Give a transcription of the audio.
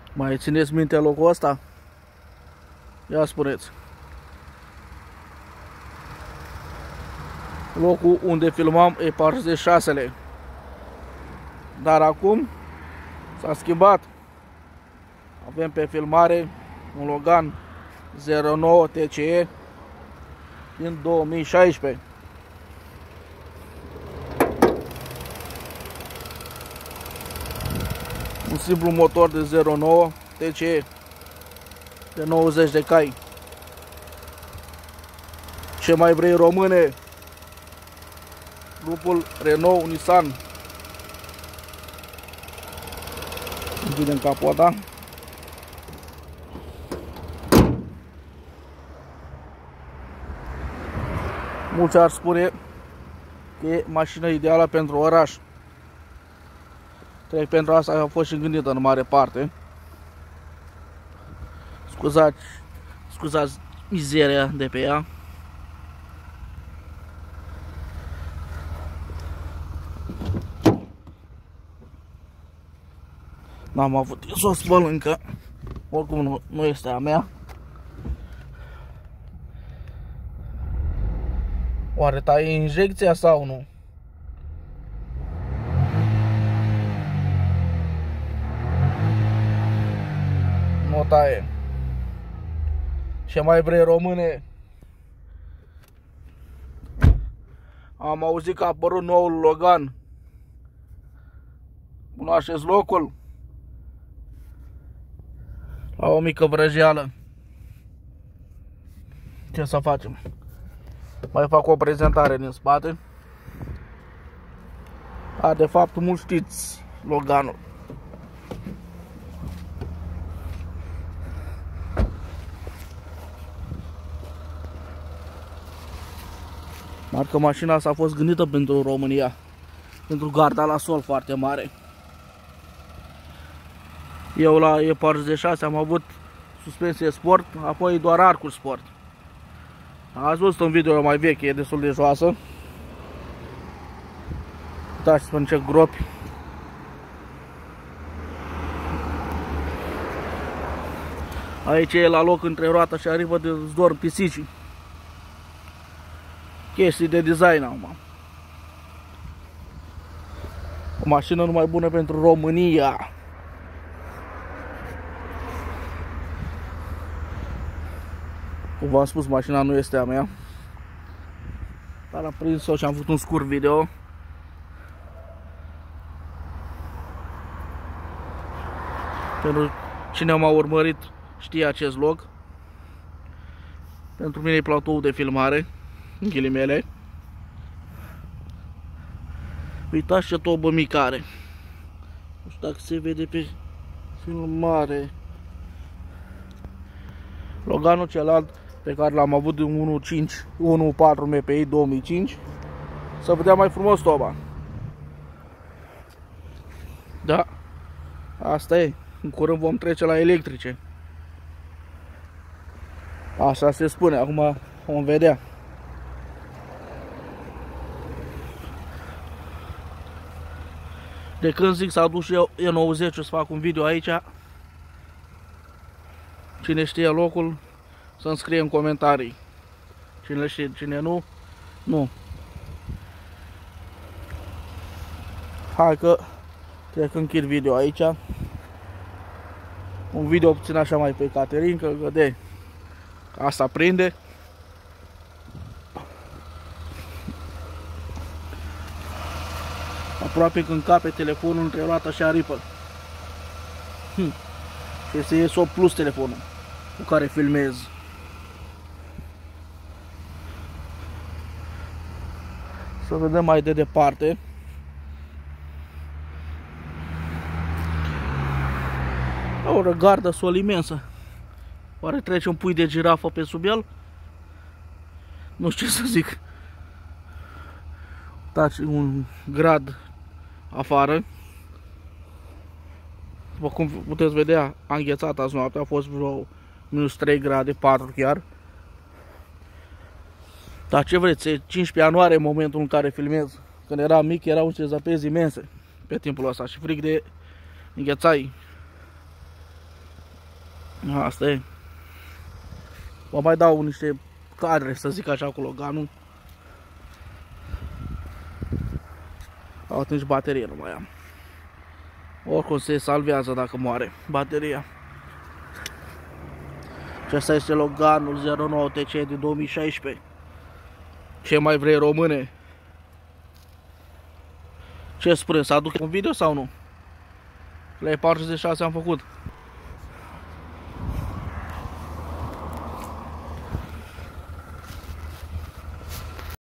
Mai țineți minte locul ăsta? Ia spuneți. Locul unde filmam E46-le. Dar acum s-a schimbat. Avem pe filmare un Logan 09 TCE din 2016. Un simplu motor de 09 TCE de 90 de cai. Ce mai vrei, române? Grupul Renault Nissan. Închidem capota. Mulți ar spune că e mașina ideală pentru oraș. Cred că pentru asta a fost și gândită în mare parte. Scuzați mizeria de pe ea. N-am avut timp să o spăl încă. Oricum nu este a mea. Oare taie injecția sau nu? Nu taie. Ce mai vrei, române? Am auzit că a apărut noul Logan. Cunoașteți locul? La o mică vrăjeală. Ce să facem? Mai fac o prezentare din spate. De fapt, mulți știți Loganul. Marcă mașina asta a fost gândită pentru România. Pentru garda la sol foarte mare. Eu la E46 am avut suspensie sport, apoi doar arcuri sport. Ați văzut un video mai vechi, e destul de joasă. Uitați-vă în ce gropi. Aici e la loc între roată și aripă de zdor pisicii. Chestii de design acum. O mașină numai bună pentru România. Cum v-am spus, mașina nu este a mea. Dar am prins-o și am făcut un scurt video. Pentru cine m-a urmărit știe acest loc. Pentru mine e platoul de filmare, în ghilimele. Uitați ce tobă mică are. Nu știu dacă se vede pe filmare. Loganul celălalt pe care l-am avut de 1.4 MPI 2005 să vedea mai frumos toba. Da, asta e. În curând vom trece la electrice. Așa se spune, acum vom vedea. De când zic să aduc și eu E90 să fac un video aici. Cine știe locul să-mi scrie în comentarii. Cine știe, cine nu, nu. Hai că cred că închid video aici. Un video puțin așa mai pe Caterin, că de asta prinde. Aproape când cape telefonul între roată și aripă. Și este S8 Plus telefonul cu care filmez. Să vedem mai de departe. O răgardă sol imensă. Oare trece un pui de girafă pe sub el? Nu știu ce să zic. Uitați, un grad afară. După cum puteți vedea, a înghețat azi noaptea, a fost vreo minus 3 grade, 4 chiar. Dar ce vreți, e 15 ianuarie în momentul în care filmez. Când eram mic, erau niște zăpezi imense pe timpul ăsta și frig de înghețai. Asta e. Vă mai dau niște cadre, să zic așa, cu Loganul. Atunci baterie nu mai am. Oricum se salvează dacă moare bateria. Și asta este Loganul 09 TC din 2016. Ce mai vrei, române? Ce spune, să aduc un video sau nu? La E46 am făcut.